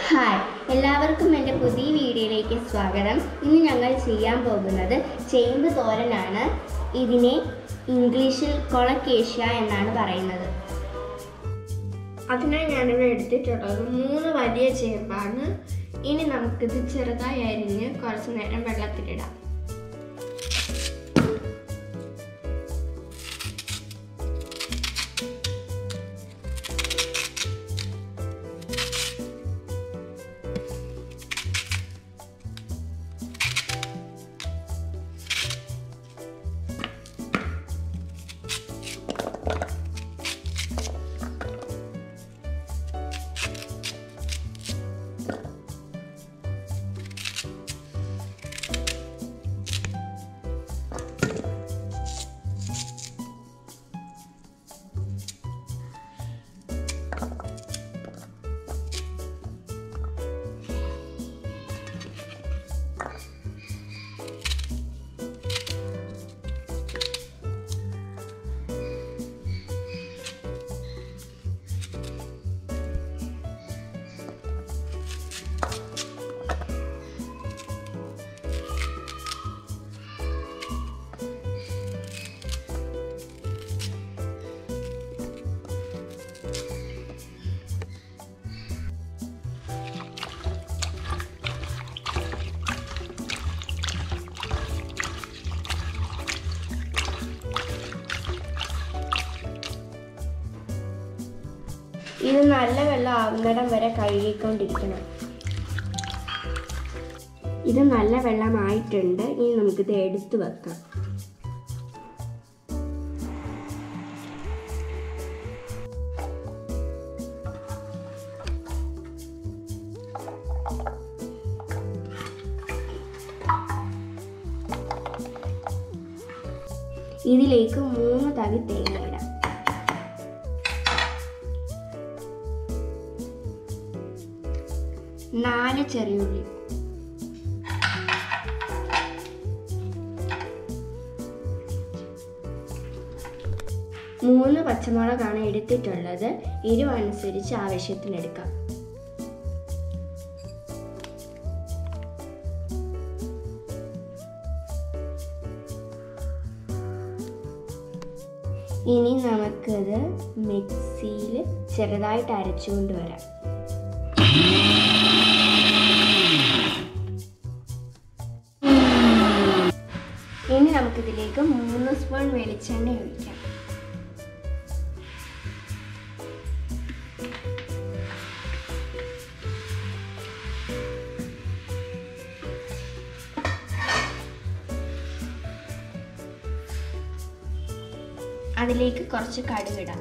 Hi, എല്ലാവർക്കും എൻ്റെ പുതിയ വീഡിയോയിലേക്ക് സ്വാഗതം. ഇന്ന് ഞങ്ങൾ ചെയ്യാൻ പോകുന്നത് ചേമ്പ് തോരനാണ്. ഇതിനെ ഇംഗ്ലീഷിൽ കൊളക്കേഷ്യ എന്നാണ് പറയുന്നത്. അതിനായി ഞാനിവിടെ എടുത്തിട്ടുള്ളത് 3 വലിയ ചേമ്പാണ്. ഇനി നമുക്കിത് ചെറുതായി അരിഞ്ഞ് കുറച്ച് നേരം വെള്ളത്തിലിടാം. ഇത് നല്ല വെള്ളം ആവുന്നിടം വരെ കഴുകിക്കൊണ്ടിരിക്കണം. ഇത് നല്ല വെള്ളമായിട്ടുണ്ട്. ഇനി നമുക്കിത് എടുത്തു വെക്കാം. ഇതിലേക്ക് 3 തവി തേങ്ങ ഇടാം. നാല് ചെറിയുള്ളി, 3 പച്ചമുളകാണ് എടുത്തിട്ടുള്ളത്. എരിവനുസരിച്ച് ആവശ്യത്തിനെടുക്കാം. ഇനി നമുക്കത് മിക്സിയിൽ ചെറുതായിട്ട് അരച്ചുകൊണ്ട് വരാം. ഇനി നമുക്കിതിലേക്ക് 3 സ്പൂൺ വെളിച്ചെണ്ണ ഒഴിക്കാം. അതിലേക്ക് കുറച്ച് കടുകിടാം.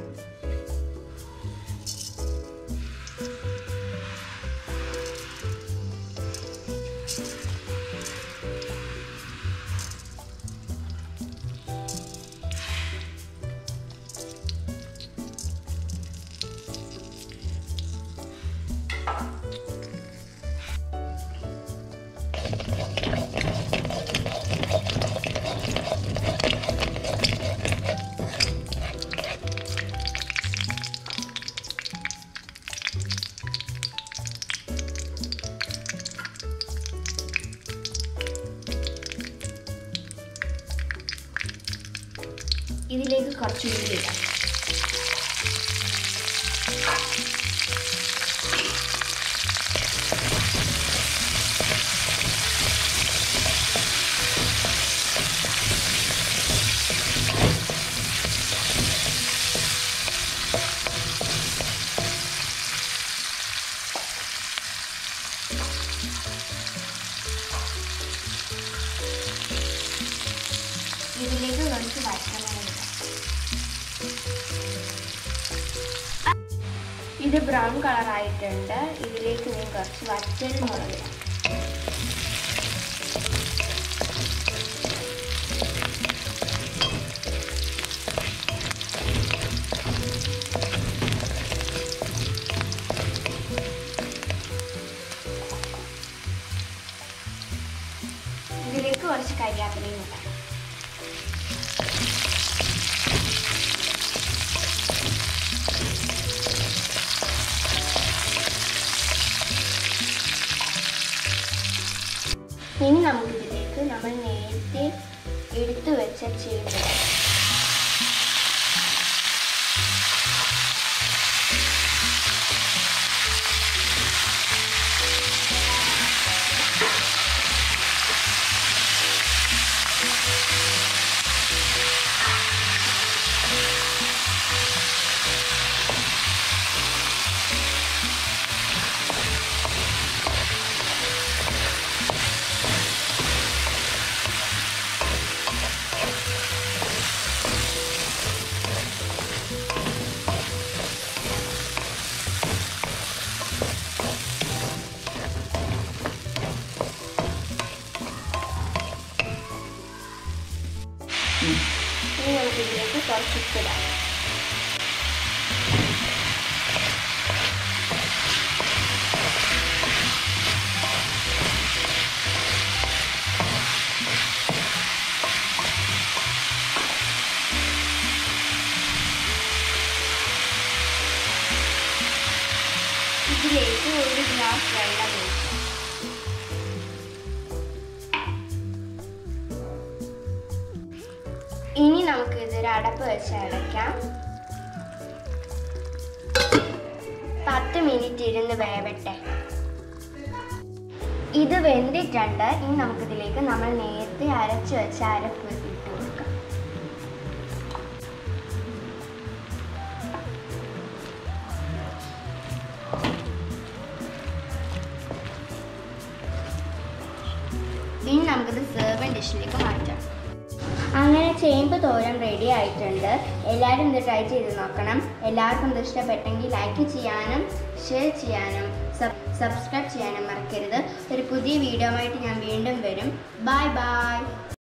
ഇതിലേക്ക് കുറച്ച് ഉള്ളി ഇടാം. ഇതിലേക്ക് കുറച്ച് വറ്റൽമുളക് ഇടാം. ഇത് ബ്രൗൺ കളറായിട്ടുണ്ട്. ഇതിലേക്ക് ഞാൻ കുറച്ച് വറ്റൽമുളക് ഇടാം. ഇതിലേക്ക് കുറച്ച് കരിയാപ്പിലയും ഇടാം. ഇനി നമുക്കിതിലേക്ക് നമ്മൾ നേരത്തെ എടുത്തു വെച്ച ചേമ്പ് ഇനി നമുക്കിതിലേക്ക് കുറച്ച് ഉപ്പിടാം. ഇതിലേക്ക് 1 ഗ്ലാസ് വെള്ളം ഒഴിക്കാം. ഇനി നമുക്ക് ഇതൊരു അടപ്പ് വെച്ച് അടയ്ക്കാം. 10 മിനിറ്റ് ഇരുന്ന് വേവട്ടെ. ഇത് വെന്തിട്ടുണ്ട്. ഇനി നമുക്കിതിലേക്ക് നമ്മൾ നേരത്തെ അരച്ച് വെച്ച അരപ്പ് ഇട്ട് കൊടുക്കാം. ഇനി നമുക്കിത് സെർവിങ് ഡിഷിലേക്ക് മാറ്റാം. അങ്ങനെ ചേമ്പ് തോരൻ റെഡി ആയിട്ടുണ്ട്. എല്ലാവരും ഇത് ട്രൈ ചെയ്ത് നോക്കണം. എല്ലാവർക്കും ഇത് ഇഷ്ടപ്പെട്ടെങ്കിൽ ലൈക്ക് ചെയ്യാനും ഷെയർ ചെയ്യാനും സബ്സ്ക്രൈബ് ചെയ്യാനും മറക്കരുത്. ഒരു പുതിയ വീഡിയോ ആയിട്ട് ഞാൻ വീണ്ടും വരും. Bye by.